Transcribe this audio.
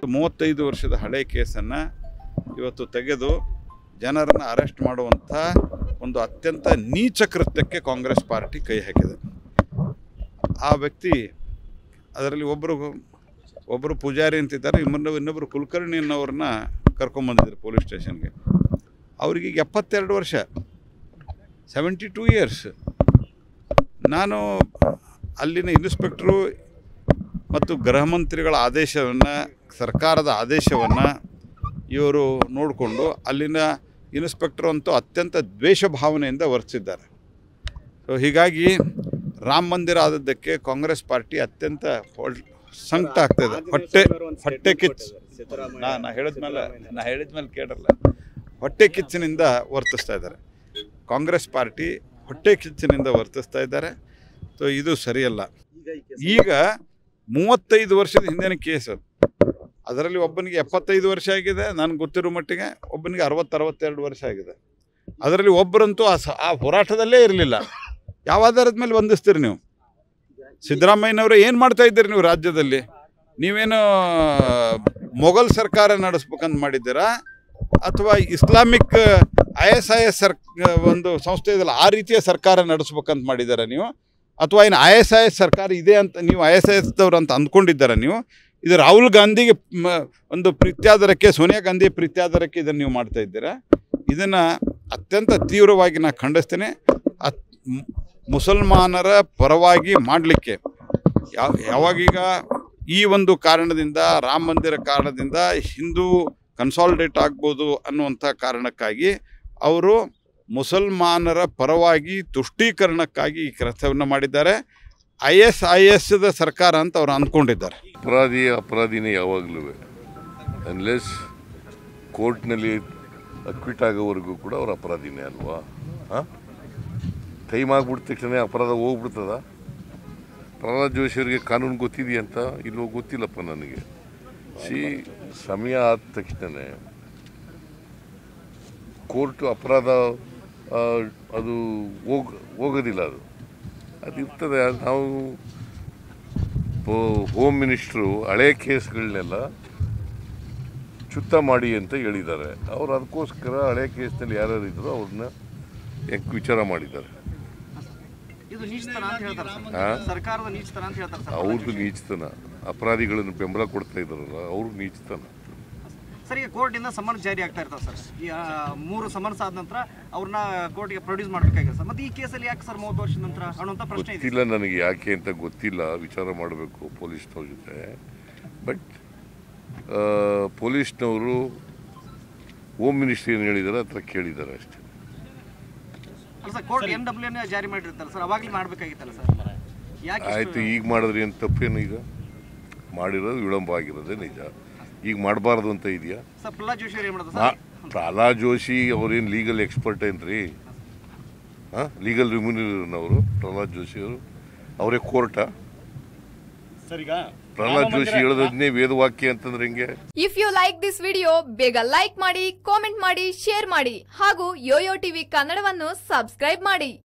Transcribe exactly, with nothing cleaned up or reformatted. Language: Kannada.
ಇವತ್ತು ಮೂವತ್ತೈದು ವರ್ಷದ ಹಳೆ ಕೇಸನ್ನು ಇವತ್ತು ತೆಗೆದು ಜನರನ್ನು ಅರೆಸ್ಟ್ ಮಾಡುವಂಥ ಒಂದು ಅತ್ಯಂತ ನೀಚ ಕೃತ್ಯಕ್ಕೆ ಕಾಂಗ್ರೆಸ್ ಪಾರ್ಟಿ ಕೈ ಹಾಕಿದೆ. ಆ ವ್ಯಕ್ತಿ ಅದರಲ್ಲಿ ಒಬ್ಬರು ಒಬ್ಬರು ಪೂಜಾರಿ ಅಂತಿದ್ದಾರೆ, ಇನ್ನೊಬ್ಬರು ಇನ್ನೊಬ್ಬರು ಕುಲಕರ್ಣಿ ಅನ್ನೋರನ್ನ ಕರ್ಕೊಂಬಂದಿದ್ರು ಪೊಲೀಸ್ ಸ್ಟೇಷನ್ಗೆ. ಅವ್ರಿಗೆ ಎಪ್ಪತ್ತೆರಡು ವರ್ಷ, ಸೆವೆಂಟಿ ಟೂ ಇಯರ್ಸ್. ನಾನು ಅಲ್ಲಿನ ಇನ್ಸ್ಪೆಕ್ಟ್ರು ಮತ್ತು ಗೃಹ ಮಂತ್ರಿಗಳ ಆದೇಶವನ್ನು, ಸರ್ಕಾರದ ಆದೇಶವನ್ನು ಇವರು ನೋಡಿಕೊಂಡು ಅಲ್ಲಿನ ಇನ್ಸ್ಪೆಕ್ಟ್ರು ಅಂತೂ ಅತ್ಯಂತ ದ್ವೇಷ ಭಾವನೆಯಿಂದ ವರ್ತಿಸಿದ್ದಾರೆ. ಸೊ ಹೀಗಾಗಿ ರಾಮ ಮಂದಿರ ಆದದ್ದಕ್ಕೆ ಕಾಂಗ್ರೆಸ್ ಪಾರ್ಟಿ ಅತ್ಯಂತ ಸಂಕಟ ಆಗ್ತಾಯಿದೆ. ಹೊಟ್ಟೆ ಹೊಟ್ಟೆ ಕಿಚ್ಚು ನಾ ನಾ ಹೇಳಿದ್ಮೇಲೆ ನಾ ಹೇಳಿದ್ಮೇಲೆ ಕೇಳಲ್ಲ ಹೊಟ್ಟೆ ಕಿಚ್ಚಿನಿಂದ ವರ್ತಿಸ್ತಾ ಇದ್ದಾರೆ. ಕಾಂಗ್ರೆಸ್ ಪಾರ್ಟಿ ಹೊಟ್ಟೆ ಕಿಚ್ಚಿನಿಂದ ವರ್ತಿಸ್ತಾ ಇದ್ದಾರೆ. ಸೊ ಇದು ಸರಿಯಲ್ಲ. ಈಗ ಮೂವತ್ತೈದು ವರ್ಷದ ಹಿಂದಿನ ಕೇಸು, ಅದರಲ್ಲಿ ಒಬ್ಬನಿಗೆ ಎಪ್ಪತ್ತೈದು ವರ್ಷ ಆಗಿದೆ, ನನಗೆ ಗೊತ್ತಿರೋ ಮಟ್ಟಿಗೆ ಒಬ್ಬನಿಗೆ ಅರವತ್ತು ಅರವತ್ತೆರಡು ವರ್ಷ ಆಗಿದೆ. ಅದರಲ್ಲಿ ಒಬ್ಬರಂತೂ ಆ ಸ ಆ ಹೋರಾಟದಲ್ಲೇ ಇರಲಿಲ್ಲ. ಯಾವ ಆಧಾರದ ಮೇಲೆ ಬಂಧಿಸ್ತೀರಿ ನೀವು? ಸಿದ್ದರಾಮಯ್ಯನವರು ಏನು ಮಾಡ್ತಾ ಇದ್ದೀರಿ ನೀವು ರಾಜ್ಯದಲ್ಲಿ? ನೀವೇನು ಮೊಘಲ್ ಸರ್ಕಾರ ನಡೆಸ್ಬೇಕಂತ ಮಾಡಿದ್ದೀರಾ ಅಥವಾ Islamic I S I S sir ಒಂದು ಸಂಸ್ಥೆ ಇದೆಯಲ್ಲ ಆ ರೀತಿಯ ಸರ್ಕಾರ ನಡೆಸ್ಬೇಕಂತ ಮಾಡಿದ್ದೀರಾ ನೀವು? ಅಥವಾ ಏನು ಐ ಎಸ್ ಐ ಎಸ್ ಸರ್ಕಾರ ಇದೆ ಅಂತ ನೀವು ಐ ಎಸ್ ಐ ಎಸ್ದವ್ರು ಅಂತ ಅಂದ್ಕೊಂಡಿದ್ದಾರ ನೀವು? ಇದು ರಾಹುಲ್ ಗಾಂಧಿಗೆ ಒಂದು ಪ್ರೀತ್ಯಾದರಕ್ಕೆ, ಸೋನಿಯಾ ಗಾಂಧಿ ಪ್ರೀತ್ಯಾದರಕ್ಕೆ ಇದನ್ನು ನೀವು ಮಾಡ್ತಾ ಇದ್ದೀರಾ. ಇದನ್ನು ಅತ್ಯಂತ ತೀವ್ರವಾಗಿ ನಾನು ಖಂಡಿಸ್ತೇನೆ. ಅತ್ ಮುಸಲ್ಮಾನರ ಪರವಾಗಿ ಮಾಡಲಿಕ್ಕೆ ಯಾವ ಯಾವಾಗೀಗ ಈ ಒಂದು ಕಾರಣದಿಂದ, ರಾಮ ಮಂದಿರ ಕಾರಣದಿಂದ ಹಿಂದೂ ಕನ್ಸಾಲಿಡೇಟ್ ಆಗ್ಬೋದು ಅನ್ನುವಂಥ ಕಾರಣಕ್ಕಾಗಿ ಅವರು ಮುಸಲ್ಮಾನರ ಪರವಾಗಿ ತುಷ್ಟೀಕರಣಕ್ಕಾಗಿ ಈ ಕೆಲಸವನ್ನು ಮಾಡಿದ್ದಾರೆ. ಐ ಎಸ್ ಐ ಎಸ್ ದ ಸರ್ಕಾರ ಅಂತ ಅವ್ರು ಅಂದ್ಕೊಂಡಿದ್ದಾರೆ. ಅಪರಾಧಿ ಅಪರಾಧಿನೇ ಯಾವಾಗಲೂ, ಅನ್ಲೆಸ್ ಕೋರ್ಟ್ನಲ್ಲಿ ಅಕ್ವಿಟ್ ಆಗೋವರೆಗೂ ಕೂಡ ಅವ್ರು ಅಪರಾಧಿನೇ ಅಲ್ವಾ? ಹಾಂ, ಟೈಮ್ ಆಗಿಬಿಟ್ಟ ತಕ್ಷಣ ಅಪರಾಧ ಹೋಗ್ಬಿಡ್ತದ? ಪ್ರಹ್ಲಾದ್ ಜೋಶಿಯವರಿಗೆ ಕಾನೂನು ಗೊತ್ತಿದೆಯಂತ ಇಲ್ಲೋ ಗೊತ್ತಿಲ್ಲಪ್ಪ ನನಗೆ. ಸಿ ಸಮಯ ಆದ ತಕ್ಷಣ ಕೋರ್ಟು ಅಪರಾಧ ಅದು ಹೋಗ ಹೋಗೋದಿಲ್ಲ, ಅದು ಅದು ಇರ್ತದೆ. ನಾವು ಹೋಮ್ ಮಿನಿಸ್ಟ್ರು ಹಳೆ ಕೇಸ್ಗಳನ್ನೆಲ್ಲ ಚುತ್ತ ಮಾಡಿ ಅಂತ ಹೇಳಿದ್ದಾರೆ. ಅವರು ಅದಕ್ಕೋಸ್ಕರ ಹಳೆ ಕೇಸ್ನಲ್ಲಿ ಯಾರ್ಯಾರು ಇದ್ರು ಅವ್ರನ್ನ ವಿಚಾರ ಮಾಡಿದ್ದಾರೆ. ಅವ್ರದ್ದು ನೀಚತನ, ಅಪರಾಧಿಗಳನ್ನು ಬೆಂಬಲ ಕೊಡ್ತಾ ಇದ್ದಾರಲ್ಲ ಅವ್ರ ನೀಚತನ. ಸರ್, ಈಗ ಕೋರ್ಟಿಂದ ಸಮನ್ಸ್ ಜಾರಿ ಆಗ್ತಾ ಇರ್ತಾವೆ ಸರ್. ಈ ಮೂರು ಸಮನ್ಸ್ ಆದ ನಂತರ ಅವ್ರನ್ನ ಕೋರ್ಟ್ಗೆ ಪ್ರೊಡ್ಯೂಸ್ ಮಾಡಬೇಕಾಗಿದೆ ಸರ್. ಮತ್ತೆ ಈ ಕೇಸಲ್ಲಿ ಯಾಕೆ ಸರ್ ಮೂವತ್ತು ವರ್ಷದ ನಂತರ ಅನ್ನುವಂಥ ಪ್ರಶ್ನೆ ಗೊತ್ತಿಲ್ಲ ನನಗೆ, ಯಾಕೆ ಅಂತ ಗೊತ್ತಿಲ್ಲ. ವಿಚಾರ ಮಾಡಬೇಕು ಪೊಲೀಸ್ನವ್ರ ಜೊತೆ. ಬಟ್ ಪೊಲೀಸ್ನವರು ಹೋಮ್ ಮಿನಿಸ್ಟ್ರಿ ಏನು ಹೇಳಿದ್ದಾರೆ ಹತ್ರ ಕೇಳಿದ್ದಾರೆ ಅಷ್ಟೇ. ಅಲ್ಲ sir, court N W N ಜಾರಿ ಮಾಡಿರ್ತಾರೆ ಸರ್, ಅವಾಗಲೇ ಮಾಡಬೇಕಾಗಿತ್ತಲ್ಲ ಸರ್. ಯಾಕೆ ಆಯಿತು, ಈಗ ಮಾಡಿದ್ರಿ ಅಂತ ತಪ್ಪೇನು? ಈಗ ಮಾಡಿರೋದು ವಿಳಂಬ ಆಗಿರೋದೇ ನಿಜ. ಈಗ ಮಾಡಬಾರ್ದು ಅಂತ ಇದೆಯಾ? ಪ್ರಹ್ಲಾದ್ ಜೋಶಿ ಏನು ಮಾಡೋದು ಸರ್? ಪ್ರಹ್ಲಾದ್ ಜೋಶಿ ಅವ್ರೇನು ಲೀಗಲ್ ಎಕ್ಸ್ಪರ್ಟ್ ಏನ್ರಿ? ಹಾಂ, ಲೀಗಲ್ ರಿಮ್ಯೂನರೇಟರ್ ಪ್ರಹ್ಲಾದ್ ಜೋಶಿ ಅವರು ಅವರೇ ಕೋರ್ಟಾ? ಪ್ರಹ್ಲಾದ್ ಜೋಶಿ ಹೇಳೋದನ್ನೇ ವೇದವಾಕ್ಯ ಅಂತಂದ್ರೆ ಹೆಂಗೆ? If you like this video ಬೇಗ ಲೈಕ್ ಮಾಡಿ, ಕಾಮೆಂಟ್ ಮಾಡಿ, ಶೇರ್ ಮಾಡಿ ಹಾಗೂ ಯೋಯೋ ಟಿವಿ ಕನ್ನಡವನ್ನು ಸಬ್ಸ್ಕ್ರೈಬ್ ಮಾಡಿ.